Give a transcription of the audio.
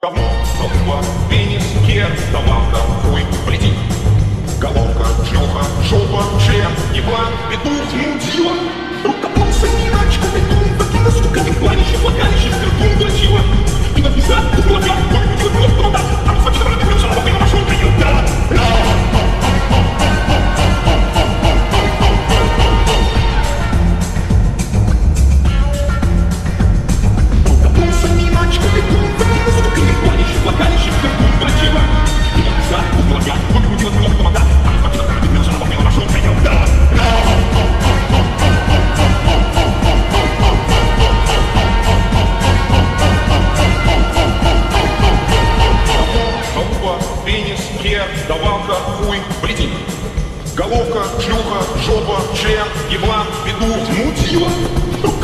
Говно, толпа, пенис, хер, давалка, хуй, прийти. Головка, шлюха, жопа, член, еблан, петух, мудила. Рукополоса, нирачка, бетон, вагина, сука, не планище, влагалище, скрытун, дрочила. И написать, кулака, выкрутила, вновь провода. А мы сначала разберемся, на бокой на маршрут, да. Давалка, хуй, прийти. Головка, шлюха, жопа, член, еблан, петух, мудила.